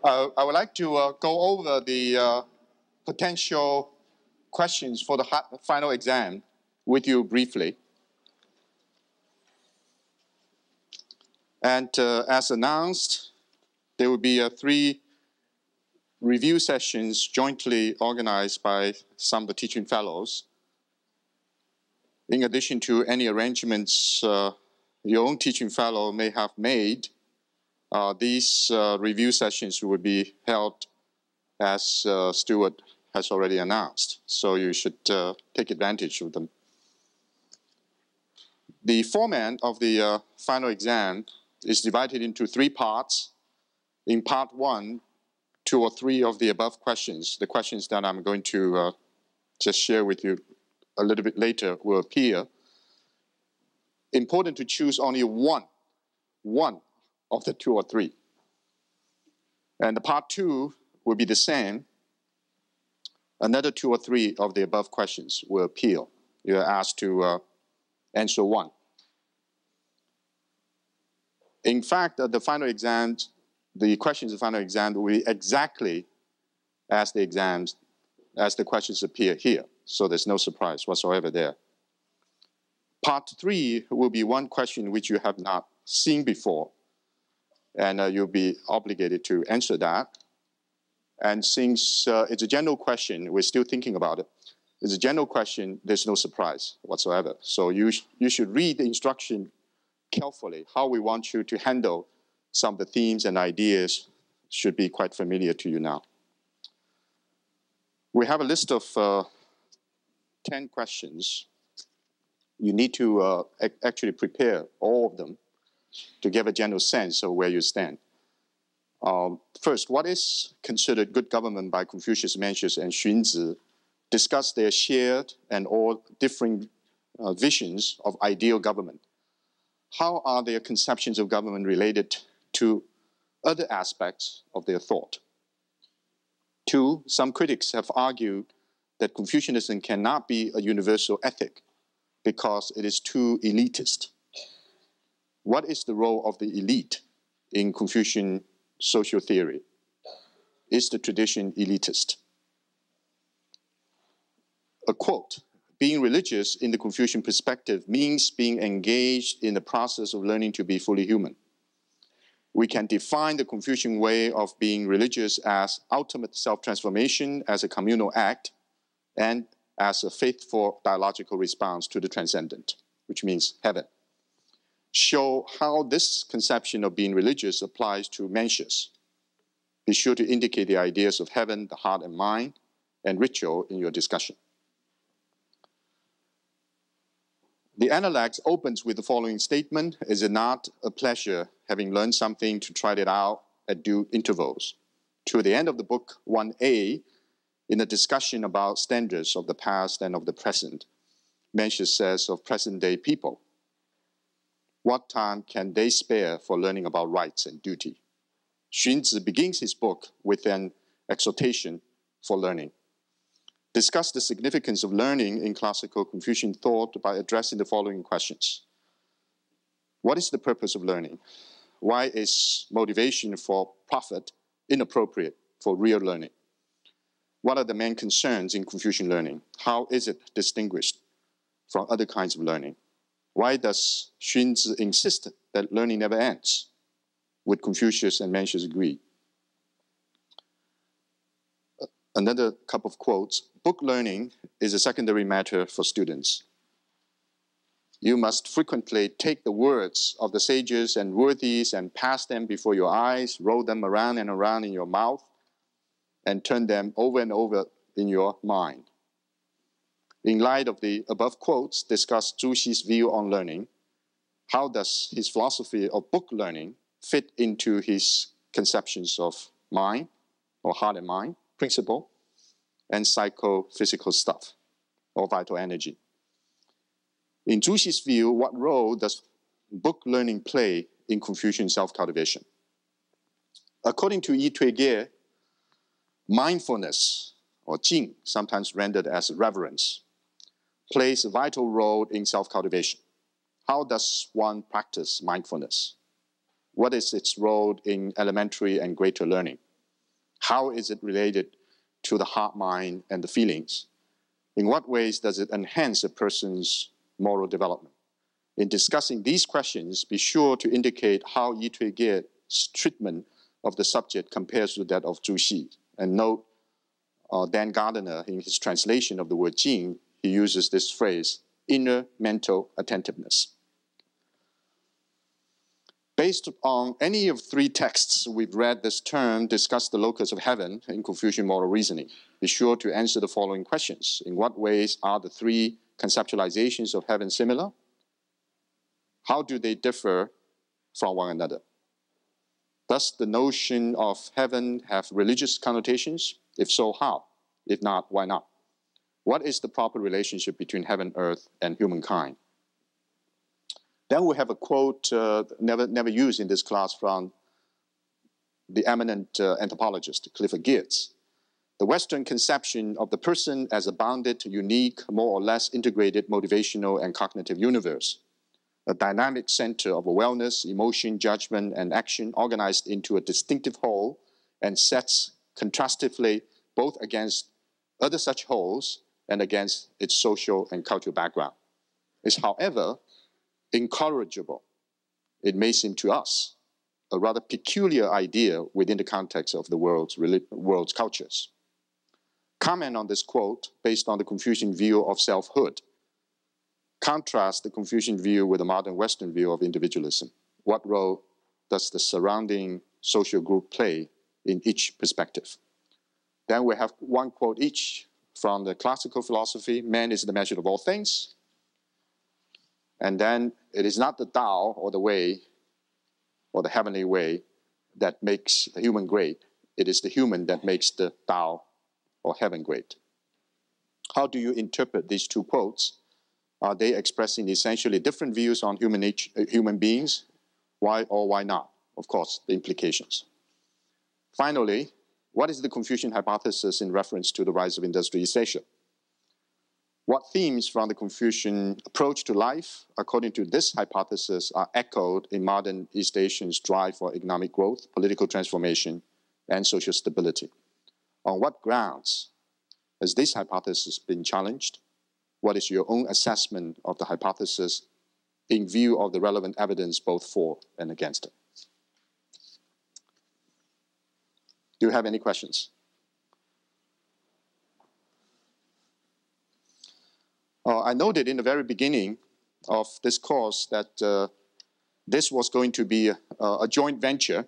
I would like to go over the potential questions for the final exam with you briefly. And as announced, there will be 3 review sessions jointly organized by some of the teaching fellows. In addition to any arrangements your own teaching fellow may have made, these review sessions will be held as Stuart has already announced, so you should take advantage of them. The format of the final exam is divided into 3 parts. In part 1, 2 or 3 of the above questions, the questions that I'm going to just share with you a little bit later, will appear. Important to choose only one of the 2 or 3. And the part 2 will be the same. Another 2 or 3 of the above questions will appear. You are asked to answer 1. In fact, the final exams, the questions of the final exam will be exactly as the questions appear here. So there's no surprise whatsoever there. Part 3 will be one question which you have not seen before, and you'll be obligated to answer that. And since it's a general question, we're still thinking about it. It's a general question, there's no surprise whatsoever. So you should read the instruction carefully. How we want you to handle some of the themes and ideas should be quite familiar to you now. We have a list of 10 questions. You need to actually prepare all of them to give a general sense of where you stand. First, what is considered good government by Confucius, Mencius, and Xunzi? Discuss their shared and all differing visions of ideal government. How are their conceptions of government related to other aspects of their thought? 2, some critics have argued that Confucianism cannot be a universal ethic because it is too elitist. What is the role of the elite in Confucian social theory? Is the tradition elitist? A quote, being religious in the Confucian perspective means being engaged in the process of learning to be fully human. We can define the Confucian way of being religious as ultimate self-transformation, as a communal act, and as a faithful dialogical response to the transcendent, which means heaven. Show how this conception of being religious applies to Mencius. Be sure to indicate the ideas of heaven, the heart and mind, and ritual in your discussion. The analects opens with the following statement: is it not a pleasure, having learned something, to try it out at due intervals? To the end of the book 1a, in a discussion about standards of the past and of the present, Mencius says of present-day people, what time can they spare for learning about rights and duty? Xunzi begins his book with an exhortation for learning. Discuss the significance of learning in classical Confucian thought by addressing the following questions. What is the purpose of learning? Why is motivation for profit inappropriate for real learning? What are the main concerns in Confucian learning? How is it distinguished from other kinds of learning? Why does Xunzi insist that learning never ends? Would Confucius and Mencius agree? Another couple of quotes. Book learning is a secondary matter for students. You must frequently take the words of the sages and worthies and pass them before your eyes, roll them around and around in your mouth, and turn them over and over in your mind. In light of the above quotes, discuss Zhu Xi's view on learning. How does his philosophy of book learning fit into his conceptions of mind, or heart and mind, principle, and psychophysical stuff, or vital energy? In Zhu Xi's view, what role does book learning play in Confucian self-cultivation? According to Yi Tui-Ge, mindfulness, or jing, sometimes rendered as reverence, plays a vital role in self-cultivation. How does one practice mindfulness? What is its role in elementary and greater learning? How is it related to the heart, mind, and the feelings? In what ways does it enhance a person's moral development? In discussing these questions, be sure to indicate how Yi Tuige's treatment of the subject compares to that of Zhu Xi. And note Dan Gardner, in his translation of the word jing, he uses this phrase, inner mental attentiveness. Based on any of three texts we've read, this term discuss the locus of heaven in Confucian moral reasoning. Be sure to answer the following questions. In what ways are the three conceptualizations of heaven similar? How do they differ from one another? Does the notion of heaven have religious connotations? If so, how? If not, why not? What is the proper relationship between heaven, earth, and humankind? Then we have a quote never used in this class from the eminent anthropologist Clifford Geertz. The Western conception of the person as a bounded, unique, more or less integrated motivational and cognitive universe, a dynamic center of awareness, emotion, judgment, and action organized into a distinctive whole and sets contrastively both against other such wholes and against its social and cultural background, is, however, incorrigible. It may seem to us a rather peculiar idea within the context of the world's cultures. Comment on this quote based on the Confucian view of selfhood. Contrast the Confucian view with the modern Western view of individualism. What role does the surrounding social group play in each perspective? Then we have one quote each from the classical philosophy, man is the measure of all things. And then it is not the Tao or the way or the heavenly way that makes the human great. It is the human that makes the Tao or heaven great. How do you interpret these two quotes? Are they expressing essentially different views on human beings? Why or why not? Of course, the implications. Finally, what is the Confucian hypothesis in reference to the rise of industrialization? What themes from the Confucian approach to life, according to this hypothesis, are echoed in modern East Asians' drive for economic growth, political transformation, and social stability? On what grounds has this hypothesis been challenged? What is your own assessment of the hypothesis in view of the relevant evidence both for and against it? Do you have any questions? I noted in the very beginning of this course that this was going to be a joint venture.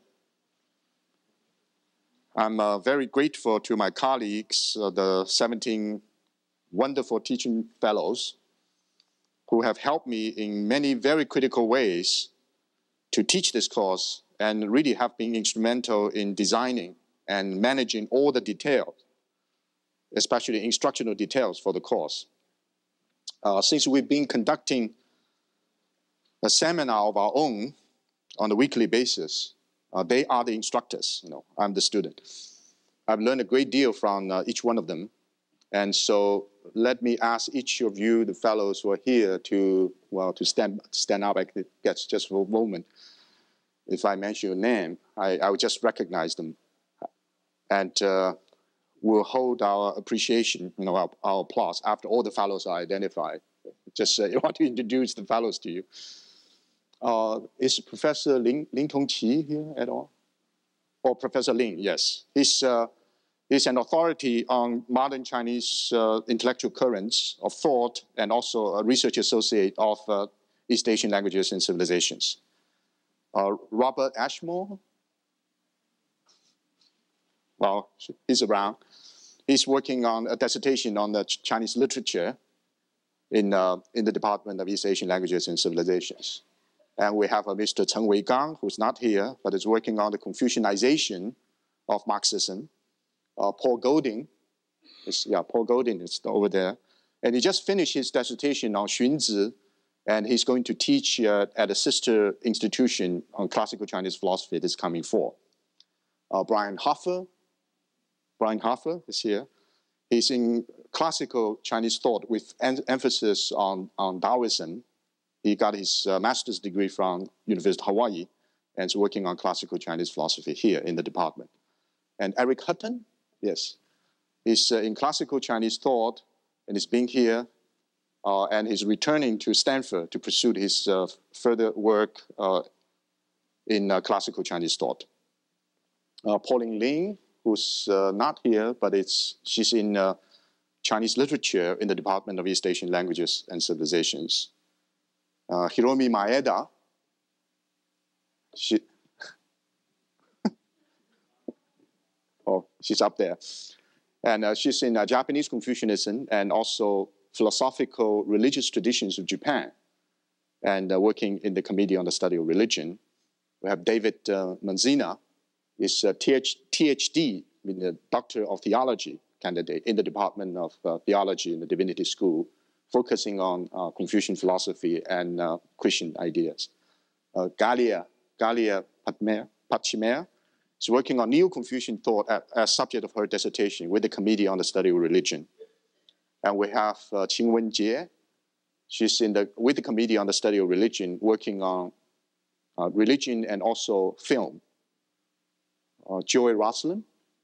I'm very grateful to my colleagues, the 17 wonderful teaching fellows who have helped me in many very critical ways to teach this course and really have been instrumental in designing and managing all the details, especially instructional details for the course. Since we've been conducting a seminar of our own on a weekly basis, they are the instructors, I'm the student. I've learned a great deal from each one of them. And so let me ask each of you, the fellows who are here, to stand up, I guess, just for a moment. If I mention your name, I would just recognize them. And we'll hold our appreciation, our applause after all the fellows are identified. Just I want to introduce the fellows to you. Is Professor Lin Tongqi here at all? Or Professor Lin, yes. He's an authority on modern Chinese intellectual currents of thought and also a research associate of East Asian languages and civilizations. Robert Ashmore? Well, he's around. He's working on a dissertation on the Chinese literature in the Department of East Asian Languages and Civilizations. And we have Mr. Cheng Weigang, who's not here, but is working on the Confucianization of Marxism. Paul Golding is over there. And he just finished his dissertation on Xunzi, and he's going to teach at a sister institution on classical Chinese philosophy this coming fall. Brian Hoffer is here. He's in classical Chinese thought with emphasis on Taoism. He got his master's degree from University of Hawaii and is working on classical Chinese philosophy here in the department. And Eric Hutton, yes, he's in classical Chinese thought, and he's been here, and he's returning to Stanford to pursue his further work in classical Chinese thought. Pauline Ling, who's not here, but she's in Chinese literature in the Department of East Asian Languages and Civilizations. Hiromi Maeda, she's up there. And she's in Japanese Confucianism and also philosophical religious traditions of Japan, and working in the Committee on the Study of Religion. We have David Manzina, is a PhD, the Doctor of Theology candidate in the Department of Theology in the Divinity School, focusing on Confucian philosophy and Christian ideas. Galia Pachimer is working on Neo-Confucian thought as subject of her dissertation with the Committee on the Study of Religion. And we have Qing Wenjie. She's with the Committee on the Study of Religion, working on religion and also film. Joy Rosalind,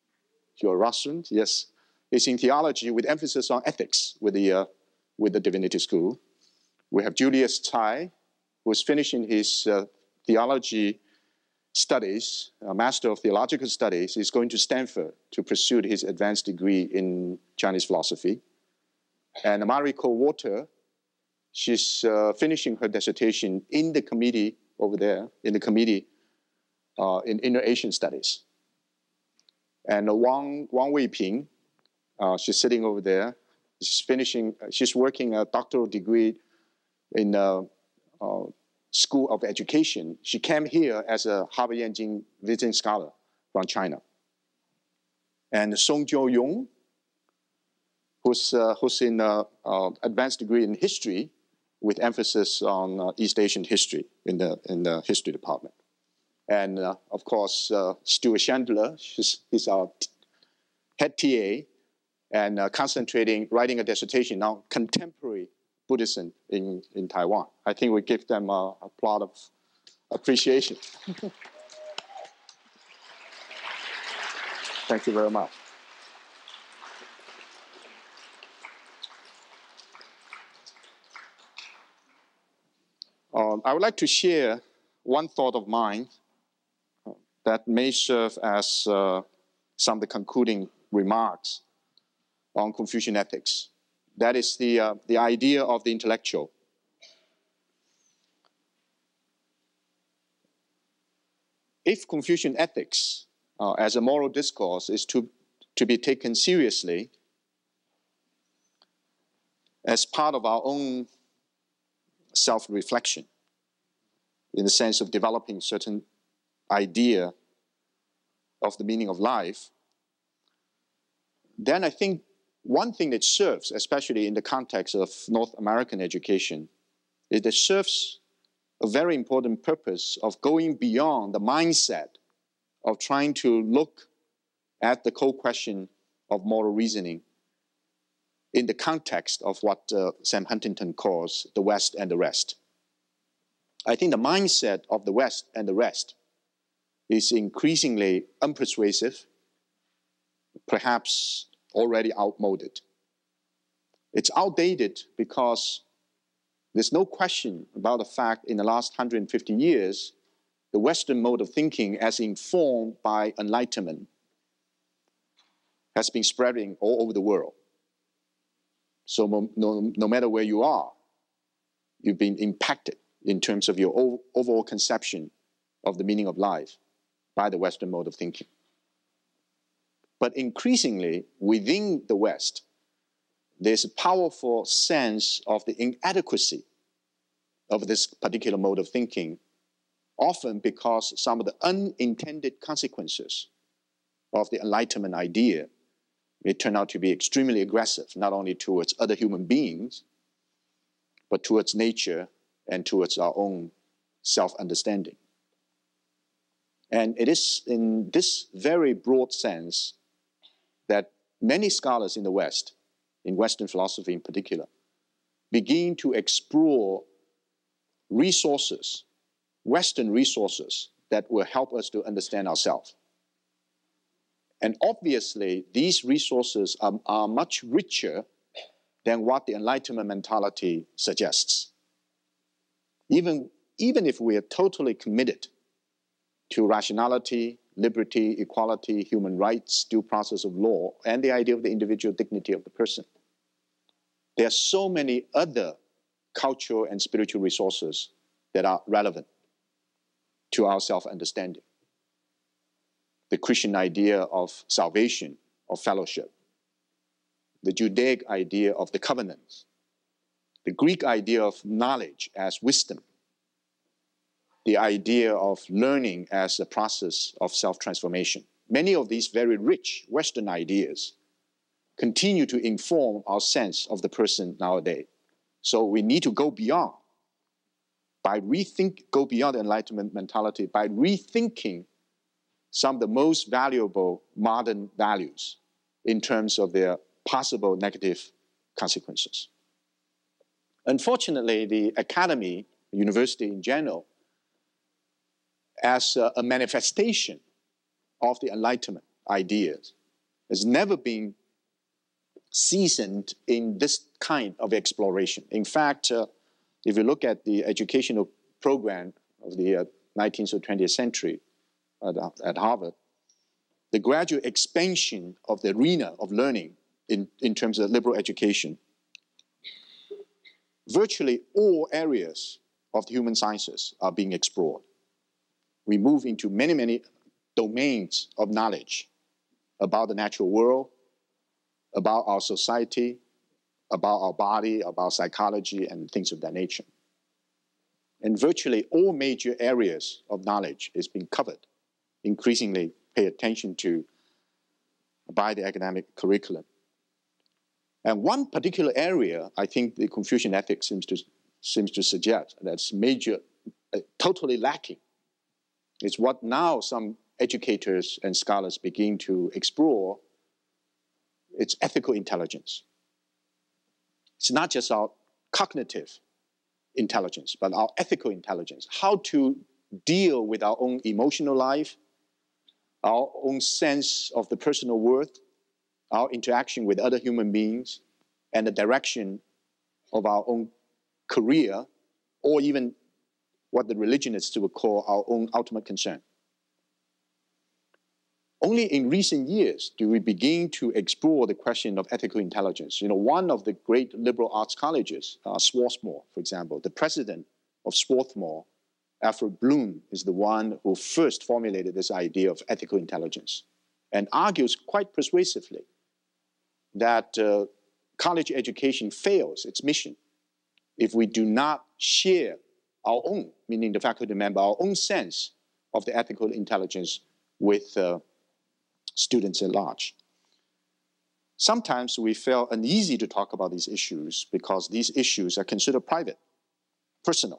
yes, is in theology with emphasis on ethics with the Divinity School. We have Julius Tsai, who is finishing his theology studies, a Master of Theological Studies. He's going to Stanford to pursue his advanced degree in Chinese philosophy. And Mariko Water, she's finishing her dissertation in the committee over there, in the committee in Inner Asian Studies. And Wang Weiping, she's sitting over there. She's working a doctoral degree in School of Education. She came here as a Harvard Yanjing visiting scholar from China. And Song Jo-yong, who's in advanced degree in history with emphasis on East Asian history in the history department. And of course, Stuart Chandler, he's our head TA, and writing a dissertation on contemporary Buddhism in Taiwan. I think we give them a plot of appreciation. Thank you very much. I would like to share one thought of mine that may serve as some of the concluding remarks on Confucian ethics. That is the idea of the intellectual. If Confucian ethics as a moral discourse is to be taken seriously as part of our own self-reflection, in the sense of developing certain idea of the meaning of life, then I think one thing that serves, especially in the context of North American education, is that it serves a very important purpose of going beyond the mindset of trying to look at the core question of moral reasoning in the context of what Sam Huntington calls the West and the rest. I think the mindset of the West and the rest is increasingly unpersuasive, perhaps already outmoded. It's outdated because there's no question about the fact in the last 150 years, the Western mode of thinking as informed by Enlightenment has been spreading all over the world. So no matter where you are, you've been impacted in terms of your overall conception of the meaning of life by the Western mode of thinking. But increasingly, within the West, there's a powerful sense of the inadequacy of this particular mode of thinking, often because some of the unintended consequences of the Enlightenment idea may turn out to be extremely aggressive, not only towards other human beings, but towards nature and towards our own self-understanding. And it is in this very broad sense that many scholars in the West, in Western philosophy in particular, begin to explore resources, Western resources, that will help us to understand ourselves. And obviously, these resources are much richer than what the Enlightenment mentality suggests. Even if we are totally committed to rationality, liberty, equality, human rights, due process of law, and the idea of the individual dignity of the person, there are so many other cultural and spiritual resources that are relevant to our self-understanding. The Christian idea of salvation, of fellowship, the Judaic idea of the covenants, the Greek idea of knowledge as wisdom, the idea of learning as a process of self-transformation. Many of these very rich Western ideas continue to inform our sense of the person nowadays. So we need to go beyond, go beyond the Enlightenment mentality by rethinking some of the most valuable modern values in terms of their possible negative consequences. Unfortunately, the academy, university in general, as a manifestation of the Enlightenment ideas, has never been seasoned in this kind of exploration. In fact, if you look at the educational program of the 19th or 20th century at Harvard, the gradual expansion of the arena of learning in terms of liberal education, virtually all areas of the human sciences are being explored. We move into many, many domains of knowledge about the natural world, about our society, about our body, about psychology, and things of that nature. And virtually all major areas of knowledge is being covered, increasingly pay attention to by the academic curriculum. And one particular area, I think the Confucian ethics seems to suggest that's major, totally lacking, is what now some educators and scholars begin to explore. It's ethical intelligence. It's not just our cognitive intelligence, but our ethical intelligence. How to deal with our own emotional life, our own sense of the personal worth, our interaction with other human beings, and the direction of our own career, or even what the religionists would call our own ultimate concern. Only in recent years do we begin to explore the question of ethical intelligence. You know, one of the great liberal arts colleges, Swarthmore, for example, the president of Swarthmore, Alfred Bloom, is the one who first formulated this idea of ethical intelligence and argues quite persuasively that college education fails its mission if we do not share our own, meaning the faculty member, our own sense of the ethical intelligence with students at large. Sometimes we feel uneasy to talk about these issues because these issues are considered private, personal,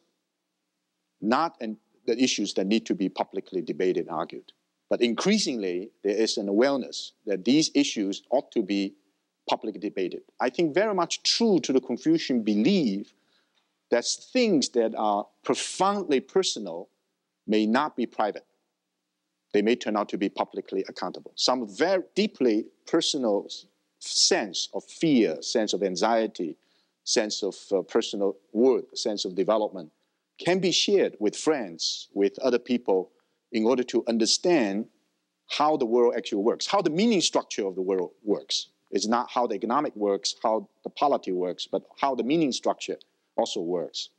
not the issues that need to be publicly debated and argued. But increasingly, there is an awareness that these issues ought to be publicly debated. I think very much true to the Confucian belief that things that are profoundly personal may not be private. They may turn out to be publicly accountable. Some very deeply personal sense of fear, sense of anxiety, sense of personal worth, sense of development can be shared with friends, with other people, in order to understand how the world actually works, how the meaning structure of the world works. It's not how the economic works, how the polity works, but how the meaning structure also works.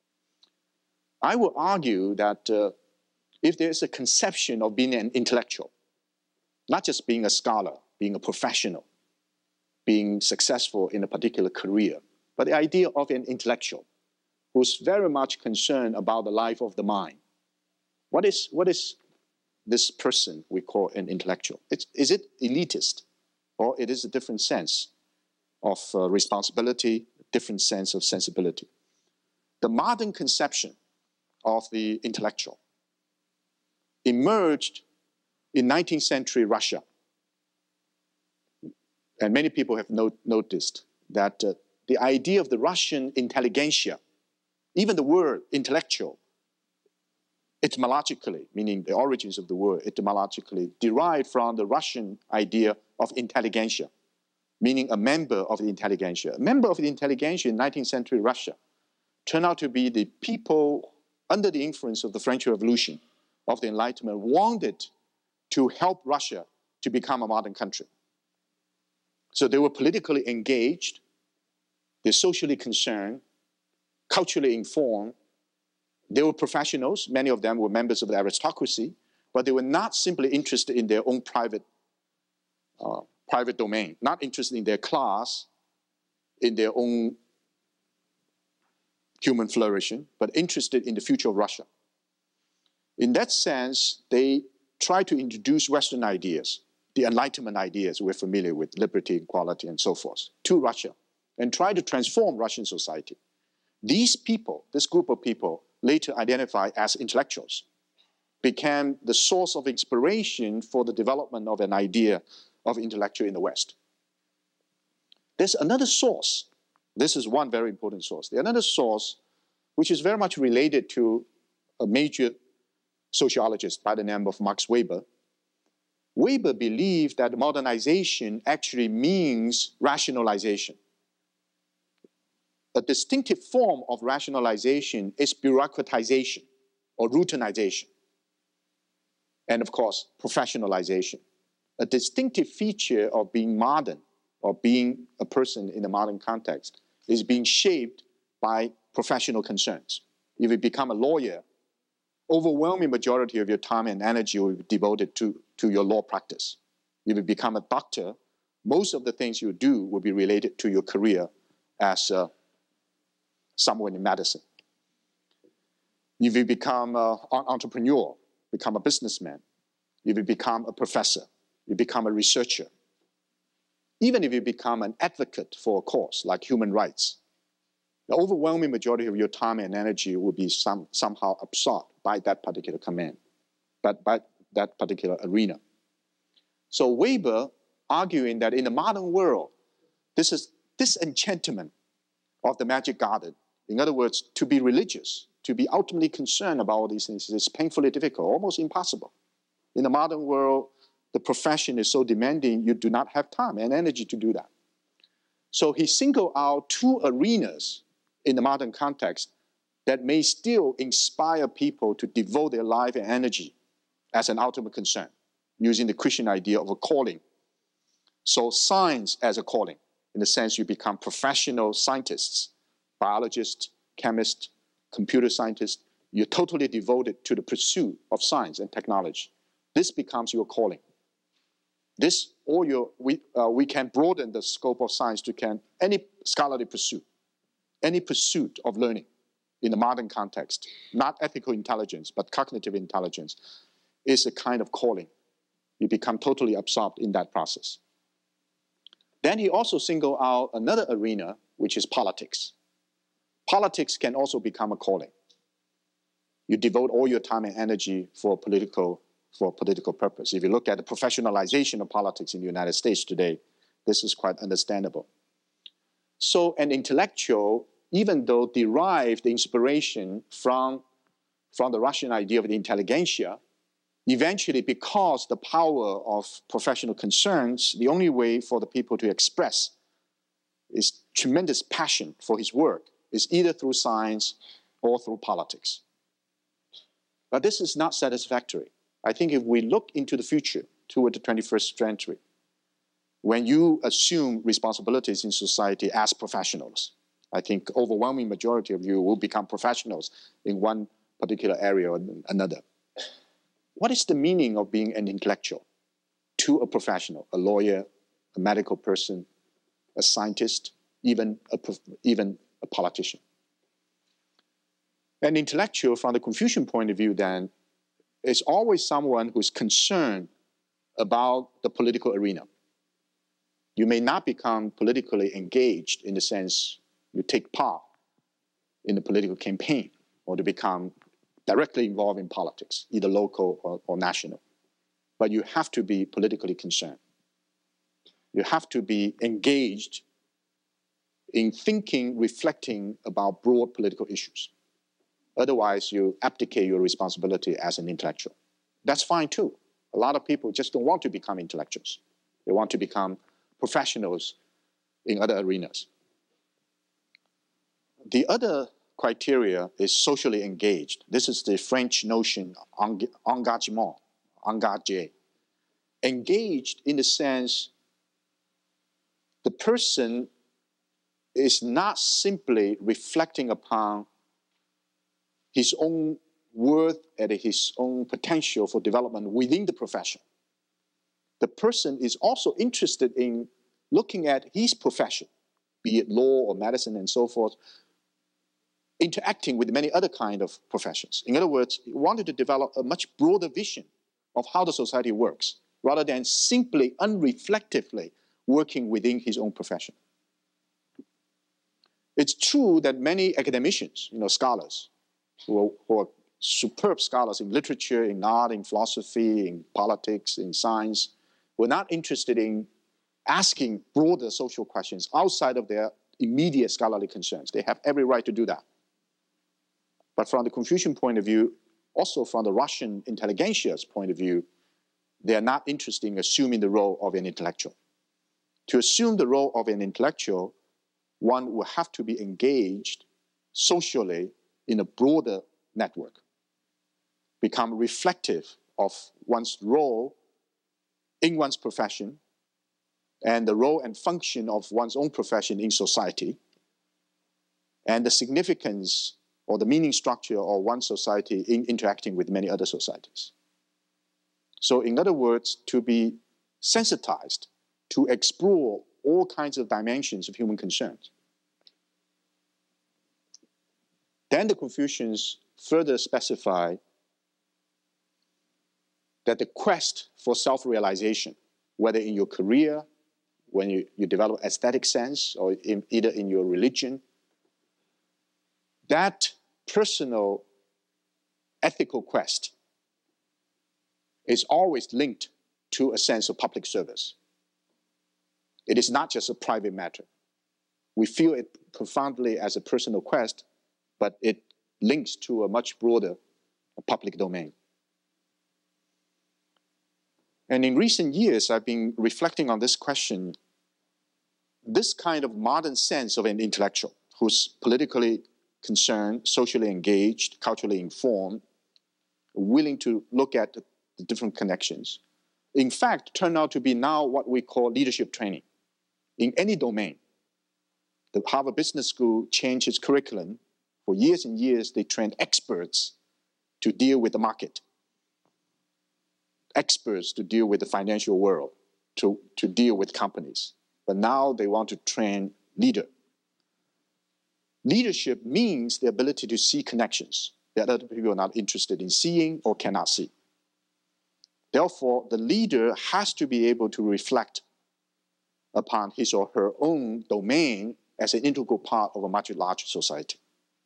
I would argue that if there is a conception of being an intellectual, not just being a scholar, being a professional, being successful in a particular career, but the idea of an intellectual who's very much concerned about the life of the mind. What is this person we call an intellectual? Is it elitist, or it is a different sense of responsibility, different sense of sensibility? The modern conception of the intellectual emerged in 19th century Russia. And many people have noticed that the idea of the Russian intelligentsia, even the word intellectual, etymologically, meaning the origins of the word, etymologically derived from the Russian idea of intelligentsia, meaning a member of the intelligentsia. A member of the intelligentsia in 19th century Russia turned out to be the people under the influence of the French Revolution, of the Enlightenment, wanted to help Russia to become a modern country. So they were politically engaged, they're socially concerned, culturally informed. They were professionals. Many of them were members of the aristocracy, but they were not simply interested in their own private domain, not interested in their class, in their own human flourishing, but interested in the future of Russia. In that sense, they tried to introduce Western ideas, the Enlightenment ideas we're familiar with, liberty, equality, and so forth, to Russia, and try to transform Russian society. These people, this group of people, later identified as intellectuals, became the source of inspiration for the development of an idea of intellectual in the West. There's another source. This is one very important source. The another source, which is very much related to a major sociologist by the name of Max Weber. Weber believed that modernization actually means rationalization. A distinctive form of rationalization is bureaucratization or routinization. And of course, professionalization. A distinctive feature of being modern or being a person in a modern context is being shaped by professional concerns. If you become a lawyer, overwhelming majority of your time and energy will be devoted to your law practice. If you become a doctor, most of the things you do will be related to your career as someone in medicine. If you become an entrepreneur, become a businessman, if you become a professor, you become a researcher, even if you become an advocate for a cause like human rights, the overwhelming majority of your time and energy will be somehow absorbed by that particular command, by that particular arena. So Weber arguing that in the modern world, this is disenchantment of the magic garden. In other words, to be religious, to be ultimately concerned about all these things is painfully difficult, almost impossible. In the modern world, the profession is so demanding, you do not have time and energy to do that. So he singled out two arenas in the modern context that may still inspire people to devote their life and energy as an ultimate concern, using the Christian idea of a calling. So science as a calling, in the sense you become professional scientists, biologists, chemists, computer scientists, you're totally devoted to the pursuit of science and technology. This becomes your calling. We can broaden the scope of science to any scholarly pursuit, any pursuit of learning in the modern context, not ethical intelligence, but cognitive intelligence, is a kind of calling. You become totally absorbed in that process. Then he also singled out another arena, which is politics. Politics can also become a calling. You devote all your time and energy for political purpose. If you look at the professionalization of politics in the United States today, this is quite understandable. So an intellectual, even though derived the inspiration from the Russian idea of the intelligentsia, eventually, because the power of professional concerns, the only way for the people to express is tremendous passion for his work is either through science or through politics. But this is not satisfactory. I think if we look into the future, toward the 21st century, when you assume responsibilities in society as professionals, I think overwhelming majority of you will become professionals in one particular area or another. What is the meaning of being an intellectual to a professional, a lawyer, a medical person, a scientist, even a politician? An intellectual, from the Confucian point of view, then, is always someone who's concerned about the political arena. You may not become politically engaged in the sense you take part in the political campaign or to become directly involved in politics, either local or national. But you have to be politically concerned. You have to be engaged in thinking, reflecting about broad political issues. Otherwise, you abdicate your responsibility as an intellectual. That's fine too. A lot of people just don't want to become intellectuals. They want to become professionals in other arenas. The other criteria is socially engaged. This is the French notion, engagement, engagé. Engaged in the sense the person is not simply reflecting upon his own worth and his own potential for development within the profession. The person is also interested in looking at his profession, be it law or medicine and so forth, interacting with many other kinds of professions. In other words, he wanted to develop a much broader vision of how the society works, rather than simply unreflectively working within his own profession. It's true that many academicians, scholars, who are superb scholars in literature, in art, in philosophy, in politics, in science, were not interested in asking broader social questions outside of their immediate scholarly concerns. They have every right to do that. But from the Confucian point of view, also from the Russian intelligentsia's point of view, they are not interested in assuming the role of an intellectual. To assume the role of an intellectual, one will have to be engaged socially in a broader network, become reflective of one's role in one's profession and the role and function of one's own profession in society, and the significance or the meaning structure of one society in interacting with many other societies. So in other words, to be sensitized, to explore all kinds of dimensions of human concerns. Then the Confucians further specify that the quest for self-realization, whether in your career, when you develop aesthetic sense, or either in your religion, that personal ethical quest is always linked to a sense of public service. It is not just a private matter. We feel it profoundly as a personal quest, but it links to a much broader public domain. And in recent years, I've been reflecting on this question. This kind of modern sense of an intellectual who's politically concerned, socially engaged, culturally informed, willing to look at the different connections, in fact, turned out to be now what we call leadership training in any domain. The Harvard Business School changed its curriculum. For years and years, they trained experts to deal with the market, experts to deal with the financial world, to deal with companies. But now they want to train leader. Leadership means the ability to see connections that other people are not interested in seeing or cannot see. Therefore, the leader has to be able to reflect upon his or her own domain as an integral part of a much larger society.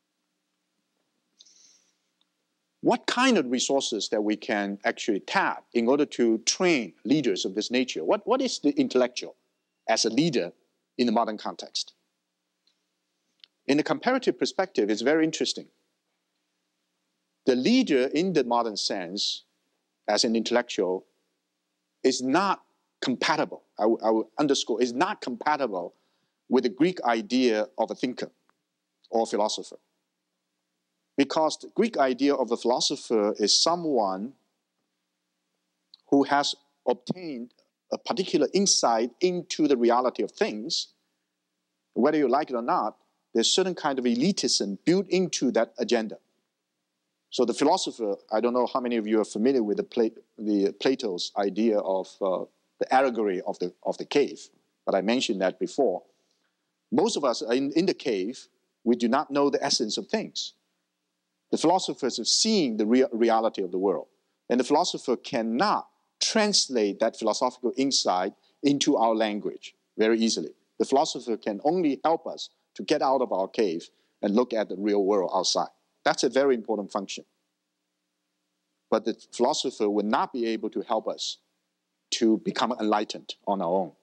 What kind of resources that we can actually tap in order to train leaders of this nature? What is the intellectual as a leader in the modern context? In the comparative perspective, it's very interesting. The leader in the modern sense, as an intellectual, is not compatible, I will underscore, is not compatible with the Greek idea of a thinker or philosopher. Because the Greek idea of a philosopher is someone who has obtained a particular insight into the reality of things. Whether you like it or not, there's certain kind of elitism built into that agenda. So the philosopher, I don't know how many of you are familiar with the Plato's idea of the allegory of the cave, but I mentioned that before. Most of us are in the cave, we do not know the essence of things. The philosophers have seen the reality of the world, and the philosopher cannot translate that philosophical insight into our language very easily. The philosopher can only help us to get out of our cave and look at the real world outside. That's a very important function. But the philosopher will not be able to help us to become enlightened on our own.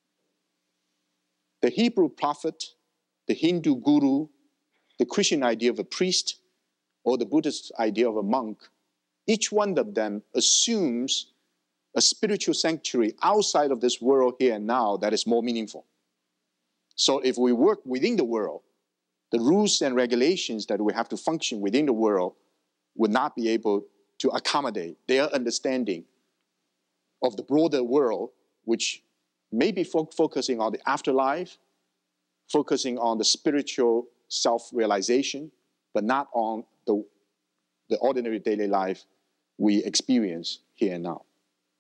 The Hebrew prophet, the Hindu guru, the Christian idea of a priest or the Buddhist idea of a monk, each one of them assumes a spiritual sanctuary outside of this world here and now that is more meaningful. So if we work within the world, the rules and regulations that we have to function within the world would not be able to accommodate their understanding of the broader world, which may be focusing on the afterlife, focusing on the spiritual self-realization, but not on the ordinary daily life we experience here and now.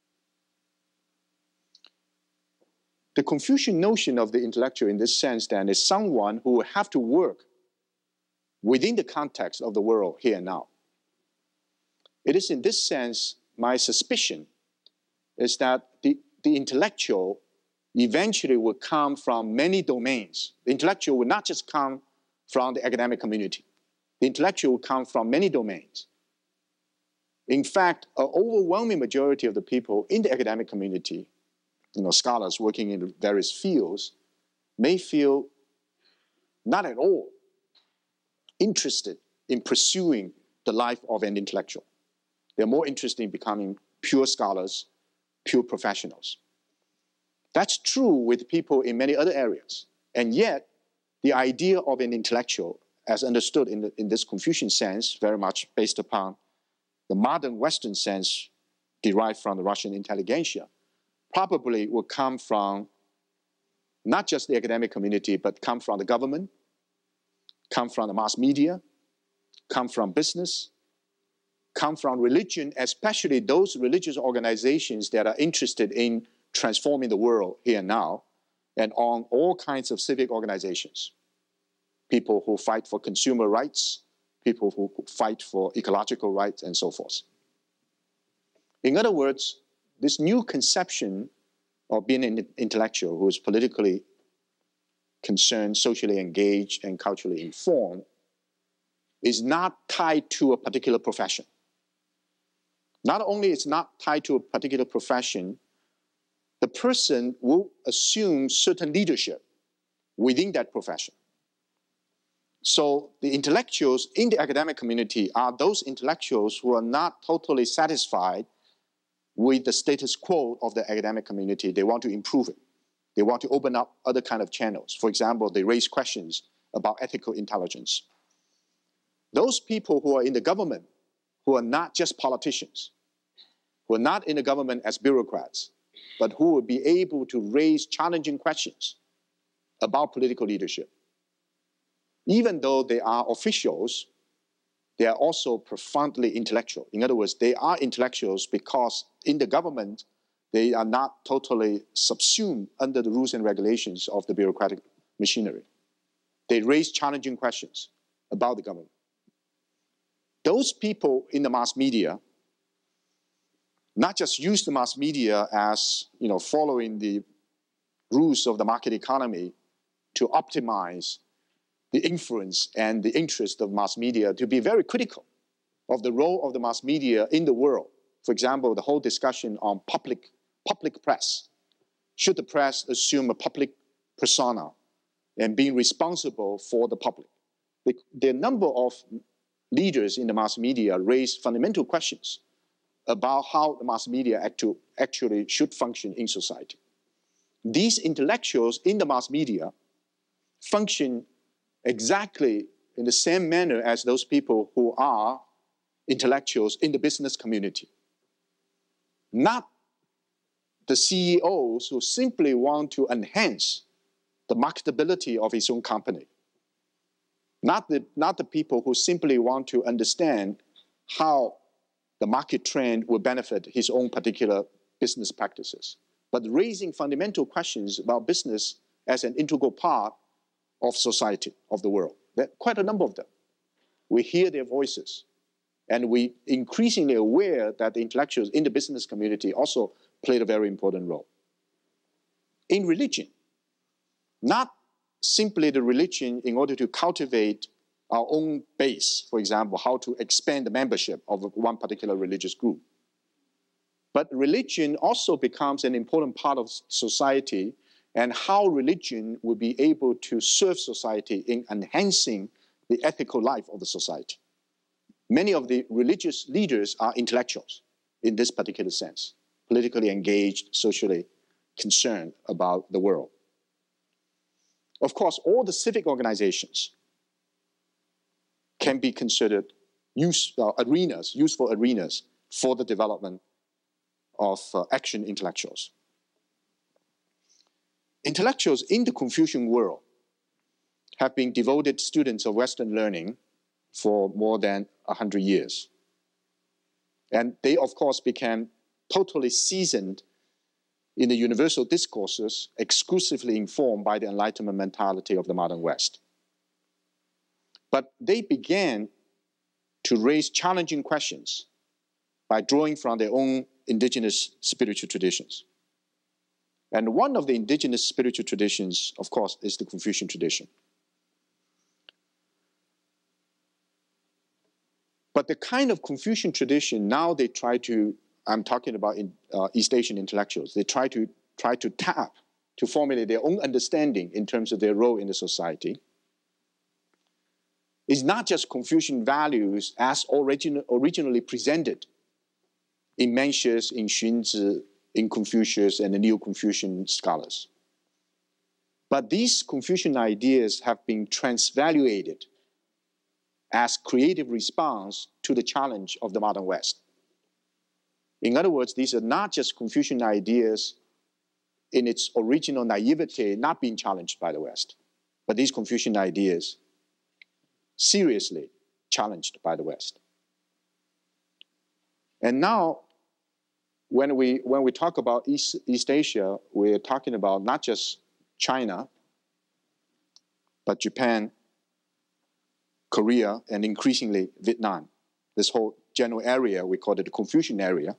The Confucian notion of the intellectual in this sense then is someone who will have to work within the context of the world here and now. It is in this sense, my suspicion is that the intellectual eventually will come from many domains. The intellectual will not just come from the academic community. The intellectual will come from many domains. In fact, an overwhelming majority of the people in the academic community, scholars working in various fields, may feel not at all interested in pursuing the life of an intellectual. They're more interested in becoming pure scholars, pure professionals. That's true with people in many other areas. And yet, the idea of an intellectual, as understood in this Confucian sense, very much based upon the modern Western sense derived from the Russian intelligentsia, probably will come from not just the academic community, but come from the government, come from the mass media, come from business, come from religion, especially those religious organizations that are interested in transforming the world here and now, and on all kinds of civic organizations. People who fight for consumer rights, people who fight for ecological rights, and so forth. In other words, this new conception of being an intellectual who is politically concerned, socially engaged, and culturally informed is not tied to a particular profession. Not only it's not tied to a particular profession, the person will assume certain leadership within that profession. So the intellectuals in the academic community are those intellectuals who are not totally satisfied with the status quo of the academic community. They want to improve it. They want to open up other kind of channels. For example, they raise questions about ethical intelligence. Those people who are in the government, who are not just politicians, who are not in the government as bureaucrats, but who will be able to raise challenging questions about political leadership. Even though they are officials, they are also profoundly intellectual. In other words, they are intellectuals because in the government, they are not totally subsumed under the rules and regulations of the bureaucratic machinery. They raise challenging questions about the government. Those people in the mass media not just use the mass media as, following the rules of the market economy to optimize the influence and the interest of mass media, to be very critical of the role of the mass media in the world. For example, the whole discussion on public press. Should the press assume a public persona and being responsible for the public? The number of leaders in the mass media raise fundamental questions about how the mass media actually should function in society. These intellectuals in the mass media function exactly in the same manner as those people who are intellectuals in the business community. Not the CEOs who simply want to enhance the marketability of his own company. Not the people who simply want to understand how the market trend will benefit his own particular business practices, but raising fundamental questions about business as an integral part of society, of the world. There are quite a number of them. We hear their voices, and we increasingly aware that the intellectuals in the business community also played a very important role. In religion, not simply the religion in order to cultivate our own base, for example, how to expand the membership of one particular religious group. But religion also becomes an important part of society, and how religion will be able to serve society in enhancing the ethical life of the society. Many of the religious leaders are intellectuals in this particular sense, politically engaged, socially concerned about the world. Of course, all the civic organizations can be considered useful arenas for the development of action intellectuals. Intellectuals in the Confucian world have been devoted students of Western learning for more than 100 years. And they, of course, became totally seasoned in the universal discourses exclusively informed by the Enlightenment mentality of the modern West. But they began to raise challenging questions by drawing from their own indigenous spiritual traditions. And one of the indigenous spiritual traditions, of course, is the Confucian tradition. But the kind of Confucian tradition now they try to, I'm talking about East Asian intellectuals, they try to tap, to formulate their own understanding in terms of their role in the society, is not just Confucian values as originally presented in Mencius, in Xunzi, in Confucius, and the Neo-Confucian scholars. But these Confucian ideas have been transvaluated as creative response to the challenge of the modern West. In other words, these are not just Confucian ideas in its original naivete not being challenged by the West, but these Confucian ideas seriously challenged by the West. And now, when we talk about East Asia, we're talking about not just China, but Japan, Korea, and increasingly Vietnam. This whole general area, we call it the Confucian area.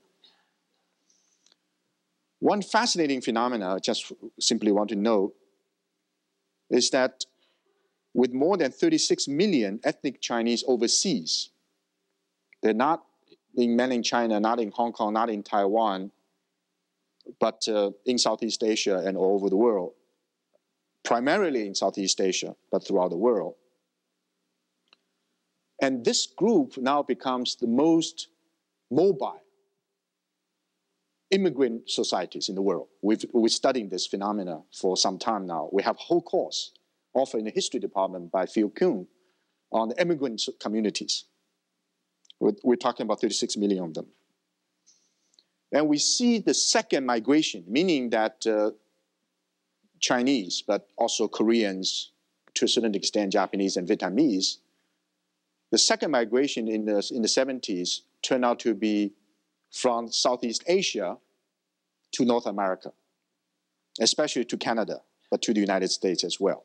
One fascinating phenomena, I just simply want to note, is that with more than 36 million ethnic Chinese overseas, they're not in mainland China, not in Hong Kong, not in Taiwan, but in Southeast Asia and all over the world, primarily in Southeast Asia, but throughout the world. And this group now becomes the most mobile immigrant societies in the world. We're studying this phenomena for some time now. We have a whole course offered in the history department by Phil Kuhn on the immigrant communities. We're talking about 36 million of them. And we see the second migration, meaning that Chinese, but also Koreans, to a certain extent Japanese and Vietnamese, the second migration in the 70s turned out to be from Southeast Asia to North America, especially to Canada, but to the United States as well.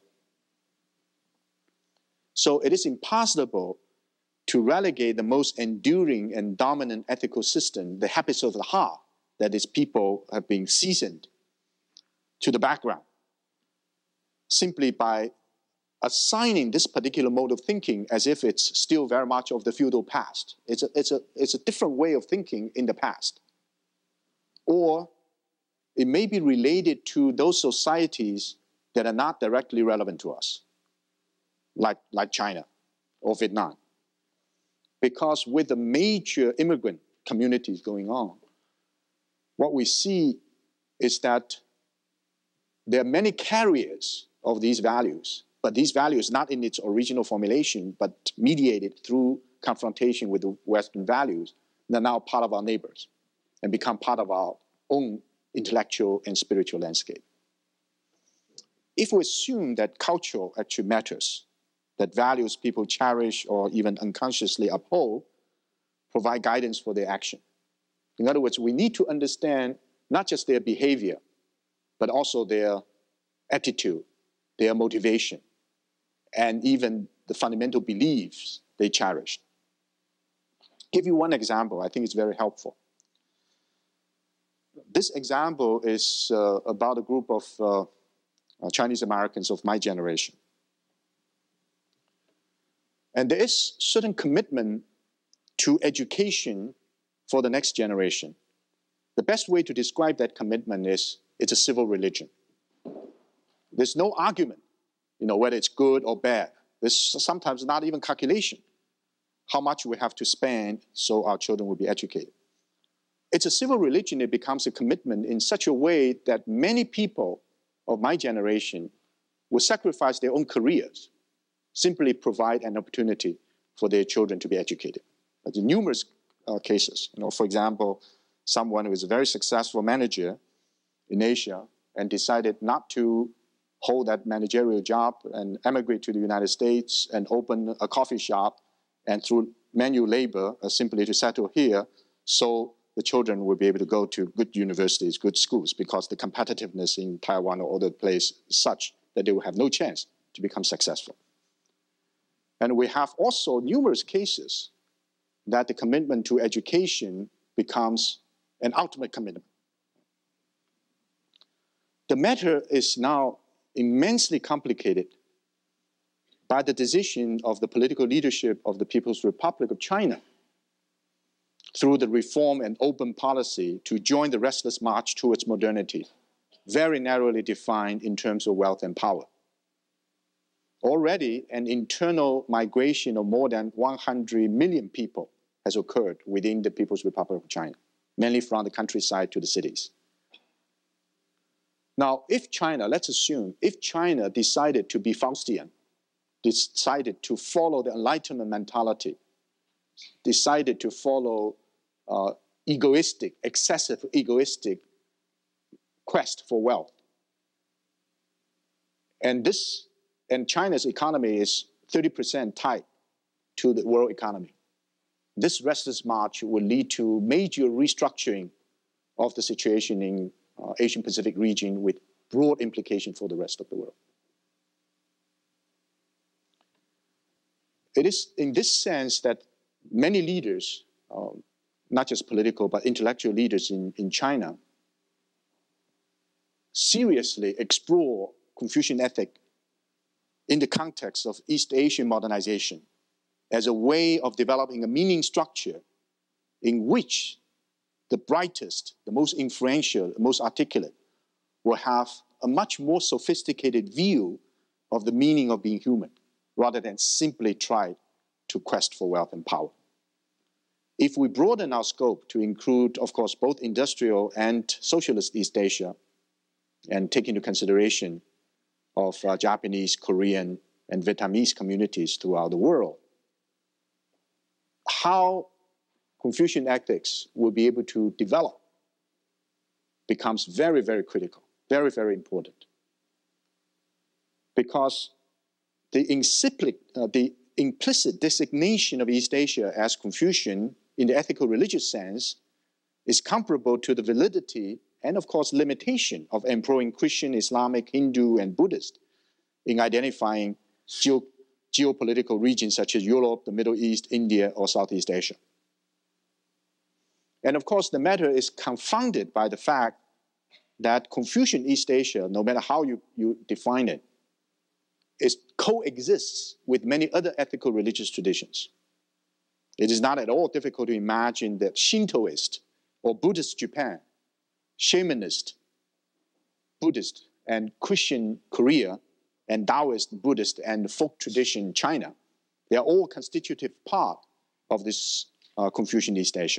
So it is impossible to relegate the most enduring and dominant ethical system, the habits of the heart, that is, people have been seasoned, to the background, simply by assigning this particular mode of thinking as if it's still very much of the feudal past. It's a different way of thinking in the past. Or it may be related to those societies that are not directly relevant to us, like China or Vietnam. Because with the major immigrant communities going on, what we see is that there are many carriers of these values, but these values not in its original formulation, but mediated through confrontation with the Western values, they're now part of our neighbors and become part of our own intellectual and spiritual landscape. If we assume that culture actually matters, that values people cherish or even unconsciously uphold provide guidance for their action. In other words, we need to understand not just their behavior, but also their attitude, their motivation, and even the fundamental beliefs they cherish. Give you one example, I think it's very helpful. This example is about a group of Chinese Americans of my generation. And there is certain commitment to education for the next generation. The best way to describe that commitment is it's a civil religion. There's no argument, whether it's good or bad. There's sometimes not even calculation. how much we have to spend so our children will be educated. It's a civil religion. It becomes a commitment in such a way that many people of my generation will sacrifice their own careers, simply provide an opportunity for their children to be educated. There's numerous cases. For example, someone who is a very successful manager in Asia and decided not to hold that managerial job and emigrate to the United States and open a coffee shop and through manual labor simply to settle here, so the children will be able to go to good universities, good schools, because the competitiveness in Taiwan or other places is such that they will have no chance to become successful. And we have also numerous cases that the commitment to education becomes an ultimate commitment. The matter is now immensely complicated by the decision of the political leadership of the People's Republic of China through the reform and open policy to join the restless march towards modernity, very narrowly defined in terms of wealth and power. Already, an internal migration of more than 100 million people has occurred within the People's Republic of China, mainly from the countryside to the cities. Now, if China, let's assume, if China decided to be Faustian, decided to follow the Enlightenment mentality, decided to follow excessive egoistic quest for wealth, and China's economy is 30% tied to the world economy. This restless march will lead to major restructuring of the situation in Asian Pacific region with broad implication for the rest of the world. It is in this sense that many leaders, not just political but intellectual leaders in China, seriously explore Confucian ethic in the context of East Asian modernization as a way of developing a meaning structure in which the brightest, the most influential, the most articulate will have a much more sophisticated view of the meaning of being human, rather than simply try to quest for wealth and power. If we broaden our scope to include, of course, both industrial and socialist East Asia, and take into consideration of Japanese, Korean, and Vietnamese communities throughout the world, how Confucian ethics will be able to develop becomes very, very critical, very, very important. Because the implicit designation of East Asia as Confucian in the ethical religious sense is comparable to the validity and, of course, limitation of employing Christian, Islamic, Hindu, and Buddhist in identifying geopolitical regions such as Europe, the Middle East, India, or Southeast Asia. And of course, the matter is confounded by the fact that Confucian East Asia, no matter how you define it, coexists with many other ethical religious traditions. It is not at all difficult to imagine that Shintoist or Buddhist Japan, shamanist Buddhist and Christian Korea, and Taoist, Buddhist, and folk tradition China, they are all constitutive part of this Confucian East Asia.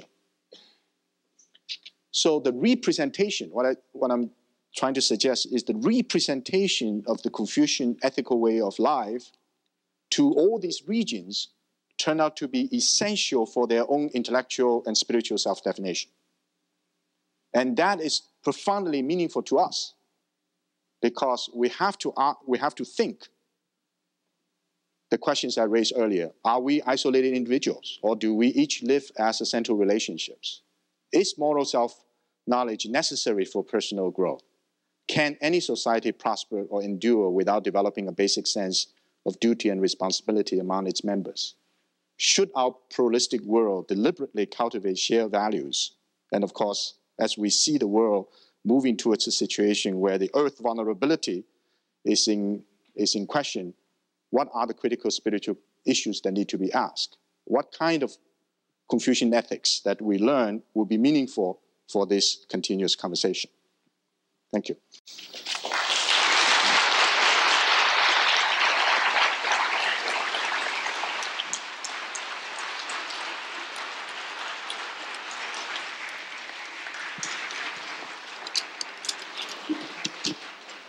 So the representation, what I'm trying to suggest is the representation of the Confucian ethical way of life to all these regions turn out to be essential for their own intellectual and spiritual self-definition. And that is profoundly meaningful to us, because we have to think the questions I raised earlier. Are we isolated individuals, or do we each live as essential relationships? Is moral self-knowledge necessary for personal growth? Can any society prosper or endure without developing a basic sense of duty and responsibility among its members? Should our pluralistic world deliberately cultivate shared values? And of course, as we see the world moving towards a situation where the earth vulnerability is in question, what are the critical spiritual issues that need to be asked? What kind of Confucian ethics that we learn will be meaningful for this continuous conversation? Thank you.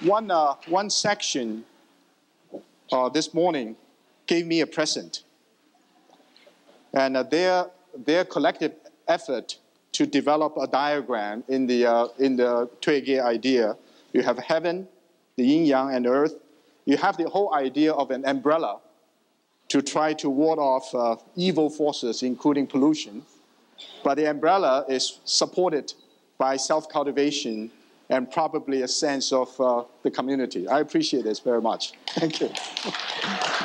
one section this morning gave me a present. And their collective effort to develop a diagram in the Tuige idea. You have heaven, the yin-yang, and earth. You have the whole idea of an umbrella to try to ward off evil forces, including pollution. But the umbrella is supported by self-cultivation and probably a sense of the community. I appreciate this very much. Thank you.